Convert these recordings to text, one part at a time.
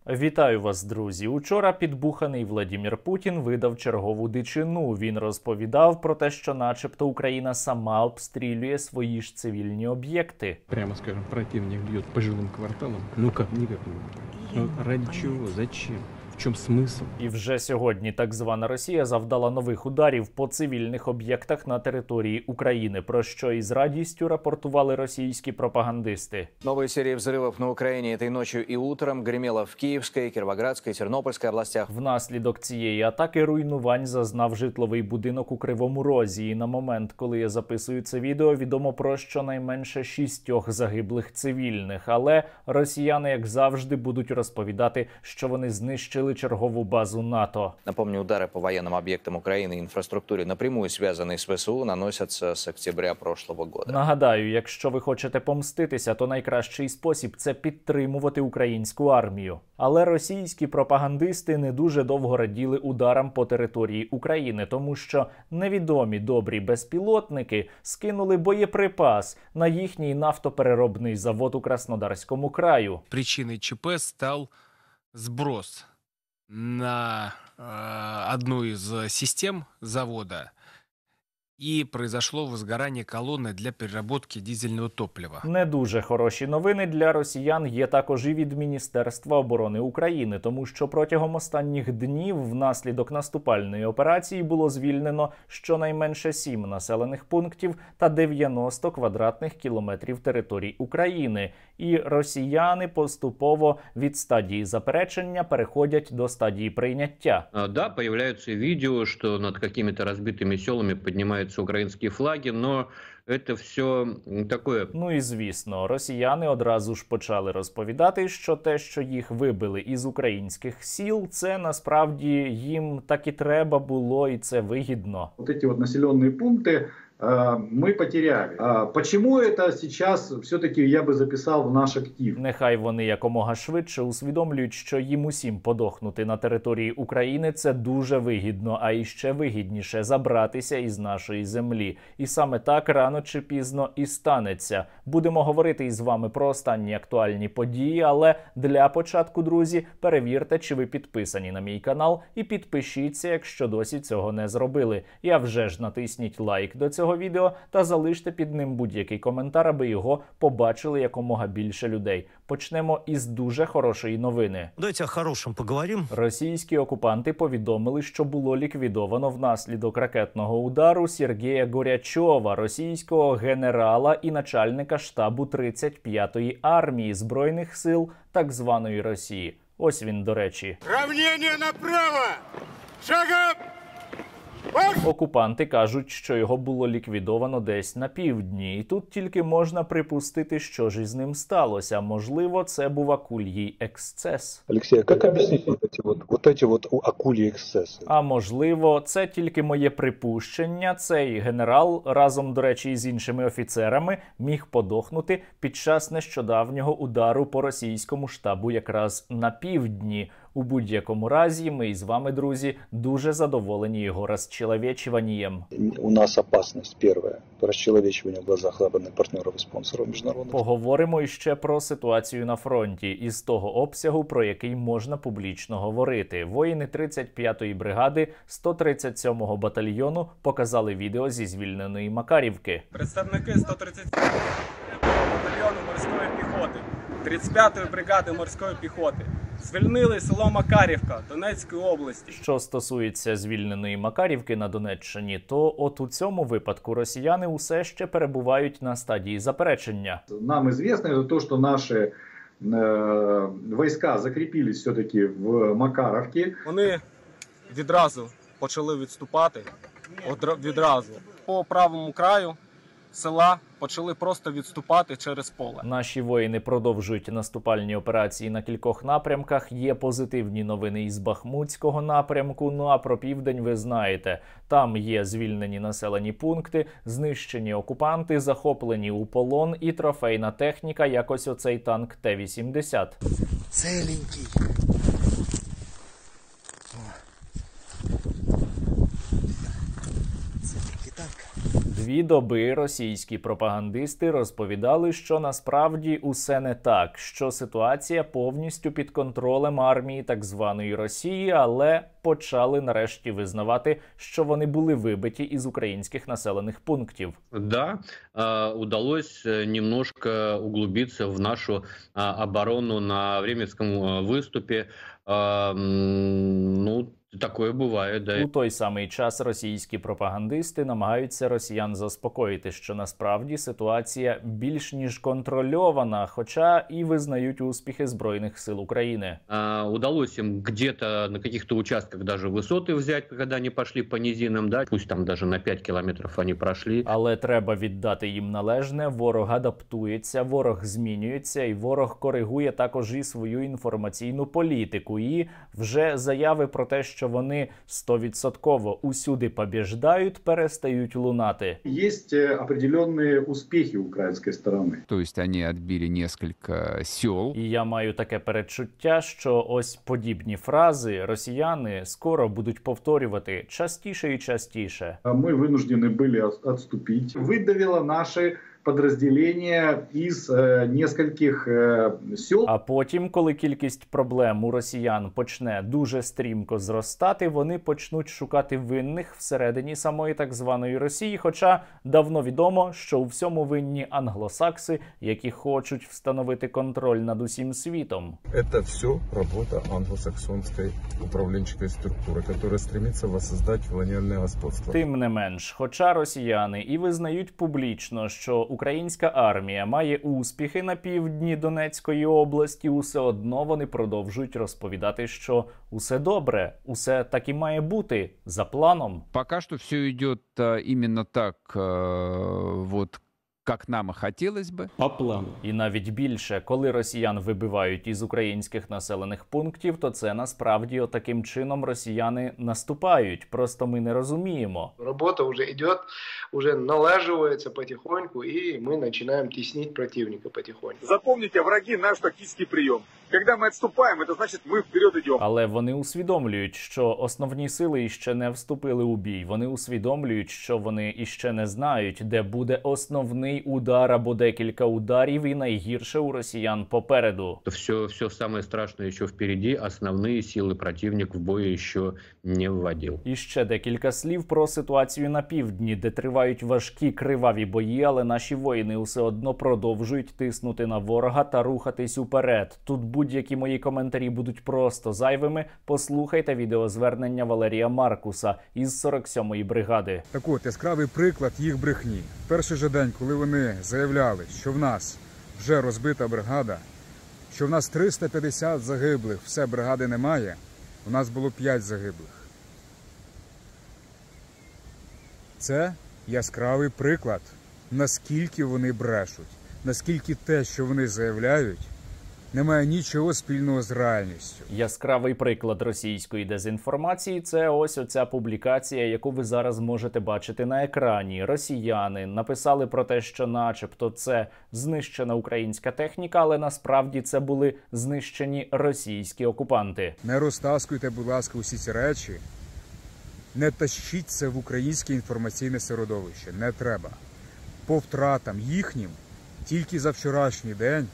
Вітаю вас, друзі! Учора підбуханий Владімір Путін видав чергову дичину. Він розповідав про те, що начебто Україна сама обстрілює свої ж цивільні об'єкти. Прямо скажем, противник б'є по жилим кварталам. Ну як, ніяк не може. Ну, ради чого? Зачем? В чому смисл? І вже сьогодні так звана Росія завдала нових ударів по цивільних об'єктах на території України, про що із радістю рапортували російські пропагандисти. Новые серии взрывов на Украине этой ночью и утром гремело в Киевской, Кировоградской, Тернопольской областях. Внаслідок цієї атаки руйнувань зазнав житловий будинок у Кривому Розі. І на момент, коли я записую це відео, відомо про щонайменше 6 загиблих цивільних. Але росіяни, як завжди, будуть розповідати, що вони знищили чергову базу НАТО. Напомню, удары по военным объектам Украины и инфраструктуре, напрямую связанные с ВСУ, наносятся с октября прошлого года. Нагадаю, якщо ви хочете помститися, то найкращий спосіб – це підтримувати українську армію. Але російські пропагандисти не дуже довго раділи ударам по території України, тому що невідомі добрі безпілотники скинули боєприпас на їхній нафтопереробний завод у Краснодарському краю. Причиной ЧП стал сброс на одну из систем завода, і произошло возгорання колони для переработки дизельного топлива. Не дуже хороші новини для росіян є також і від Міністерства оборони України, тому що протягом останніх днів внаслідок наступальної операції було звільнено щонайменше 7 населених пунктів та 90 квадратних кілометрів територій України. І росіяни поступово від стадії заперечення переходять до стадії прийняття. Да, появляются видео, что над какими-то разбитыми селами поднимаются украинские флаги, но это все такое. Ну і звісно, росіяни одразу ж почали розповідати, що те, що їх вибили із українських сіл, це насправді їм так і треба було, і це вигідно. Вот эти вот населенные пункты мы потеряли. Почему это сейчас все-таки я бы записал в наш актив? Нехай вони якомога швидше усвідомлюють, що їм усім подохнути на території України – це дуже вигідно, а іще вигідніше забратися із нашої землі. І саме так рано чи пізно і станеться. Будемо говорити із вами про останні актуальні події, але для початку, друзі, перевірте, чи ви підписані на мій канал, і підпишіться, якщо досі цього не зробили. І а вже ж натисніть лайк до цього відео та залиште під ним будь-який коментар, аби його побачили якомога більше людей. Почнемо із дуже хорошої новини. Давайте о хорошем поговорим. Російські окупанти повідомили, що було ліквідовано внаслідок ракетного удару Сергія Горячова, російського генерала і начальника штабу 35-ї армії Збройних сил так званої Росії. Ось він, до речі. Равнение направо! Шагом! Окупанти кажуть, що його було ліквідовано десь на півдні. І тут тільки можна припустити, що ж із ним сталося. Можливо, це був акульїй ексцес. Алексей, а как объяснить вот эти акульи эксцессы? А можливо, це тільки моє припущення. Цей генерал разом, до речі, із іншими офіцерами міг подохнути під час нещодавнього удару по російському штабу якраз на півдні. У будь-якому разі, ми із вами, друзі, дуже задоволені його расчеловечиванием. У нас опасность первая. Расчеловечивание в глазах западных партнеров и спонсоров международных. Поговоримо іще про ситуацію на фронті із того обсягу, про який можна публічно говорити. Воїни 35-ї бригади 137-го батальйону показали відео зі звільненої Макарівки. Представники 137-го батальйону морської піхоти, 35-ї бригади морської піхоти звільнили село Макарівка Донецької області. Що стосується звільненої Макарівки на Донеччині, то от у цьому випадку росіяни усе ще перебувають на стадії заперечення. Нам известно то, что наши войска закрепились все-таки в Макаровке. Вони відразу почали відступати, відразу. По правому краю села почали просто відступати через поле. Наші воїни продовжують наступальні операції на кількох напрямках. Є позитивні новини із Бахмутського напрямку. Ну а про південь ви знаєте. Там є звільнені населені пункти, знищені окупанти, захоплені у полон і трофейна техніка, як ось оцей танк Т-80. Целенький. Целенький танк. 2 доби російські пропагандисти розповідали, що насправді усе не так, що ситуація повністю під контролем армії так званої Росії, але почали нарешті визнавати, що вони були вибиті із українських населених пунктів. Да, удалось немножко углубиться в нашу оборону на Временском выступе. Ну, такое буває, да. У той самий час російські пропагандисти намагаються росіян заспокоїти, що насправді ситуація більш ніж контрольована, хоча і визнають успіхи Збройних сил України. Удалось им где-то на каких-то участках даже высоты взять, когда они пошли по низинам, да, пусть там даже на 5 километров они прошли. Але треба віддати їм належне, ворог адаптується, ворог змінюється, і ворог коригує також і свою інформаційну політику. І вже заяви про те, що вони 100% усюди побіждають, перестають лунати. Есть определенные успехи украинской стороны. То есть они отбили несколько сел. І я маю таке передчуття, що ось подібні фрази росіяни скоро будуть повторювати частіше і частіше. Мы вынуждены были отступить. Выдавило наши подразделения из нескольких сел. А потім, коли кількість проблем у росіян почне дуже стрімко зростати, вони почнуть шукати винних всередині самої так званої Росії, хоча давно відомо, що у всьому винні англосакси, які хочуть встановити контроль над усім світом. Это все работа англосаксонской управленческой структуры, которая стремится воссоздать колониальное господство. Тим не менш, хоча росіяни і визнають публічно, що українська армія має успіхи на півдні Донецької області, усе одно вони продовжують розповідати, що усе добре, усе так і має бути, за планом. Пока что все идет именно так, вот как нам и хотелось бы. По плану. І навіть більше, коли росіян вибивають із українських населених пунктів, то це насправді отаким чином росіяни наступають. Просто ми не розуміємо. Робота вже йде, вже налажується потихоньку, і ми починаємо тіснити противника потихоньку. Запомните, враги наш тактический прием. Когда мы отступаем, это значит, мы вперед идем. Але вони усвідомлюють, що основні сили іще не вступили у бій. Вони усвідомлюють, що вони іще не знають, де буде основний удар або декілька ударів, і найгірше у росіян попереду. Все самое страшное еще впереди, основные силы противник в бой еще не вводил. І ще декілька слів про ситуацію на півдні, де тривають важкі криваві бої, але наші воїни усе одно продовжують тиснути на ворога та рухатись уперед. Тут будь-які мої коментарі будуть просто зайвими. Послухайте відеозвернення Валерія Маркуса із 47-ї бригади. Так от, яскравий приклад їх брехні. В перший же день, коли вони заявляли, що в нас вже розбита бригада, що в нас 350 загиблих, все, бригади немає, у нас було 5 загиблих. Це яскравий приклад, наскільки вони брешуть, наскільки те, що вони заявляють, немає нічого спільного з реальністю. Яскравий приклад російської дезінформації – це ось оця публікація, яку ви зараз можете бачити на екрані. Росіяни написали про те, що начебто це знищена українська техніка, але насправді це були знищені російські окупанти. Не розтаскуйте, будь ласка, усі ці речі. Не тащіть це в українське інформаційне середовище. Не треба. По втратам їхнім тільки за вчорашній день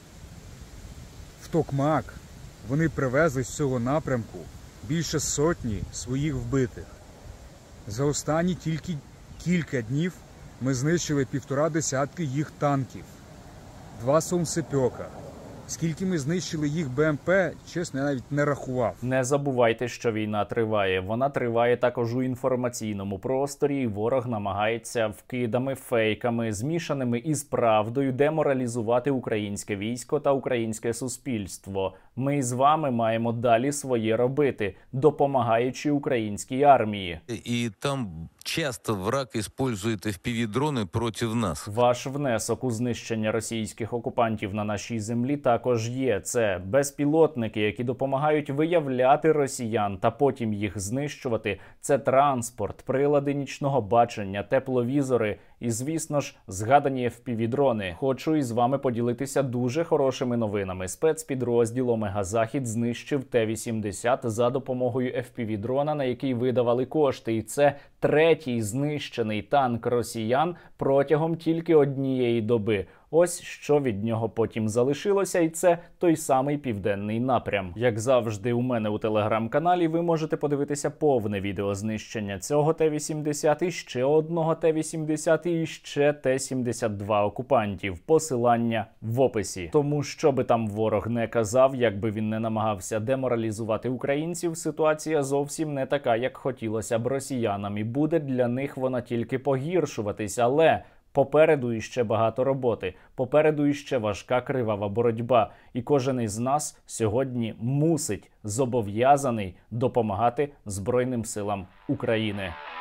в Токмак вони привезли з цього напрямку більше сотні своїх вбитих. За останні тільки кілька днів ми знищили 1,5 десятки їх танків, 2 «Солнцепёка». Скільки ми знищили їх БМП, чесно, я навіть не рахував. Не забувайте, що війна триває. Вона триває також у інформаційному просторі, і ворог намагається вкидами, фейками, змішаними із правдою деморалізувати українське військо та українське суспільство. Ми з вами маємо далі своє робити, допомагаючи українській армії. І там часто враг використовує FPV-дрони проти нас. Ваш внесок у знищення російських окупантів на нашій землі також є. Це безпілотники, які допомагають виявляти росіян та потім їх знищувати. Це транспорт, прилади нічного бачення, тепловізори і, звісно ж, згадані FPV-дрони. Хочу із вами поділитися дуже хорошими новинами. Спецпідрозділ Омега Захід знищив Т-80 за допомогою FPV-дрона, на який видавали кошти. І це третій знищений танк росіян протягом тільки однієї доби. Ось що від нього потім залишилося, і це той самий південний напрям. Як завжди, у мене у телеграм-каналі ви можете подивитися повне відео знищення цього Т-80, і ще одного Т-80, і ще Т-72 окупантів. Посилання в описі. Тому, що би там ворог не казав, як би він не намагався деморалізувати українців, ситуація зовсім не така, як хотілося б росіянам, і буде для них вона тільки погіршуватись, але попереду іще багато роботи, попереду іще важка кривава боротьба, і кожен із нас сьогодні мусить, зобов'язаний допомагати Збройним силам України.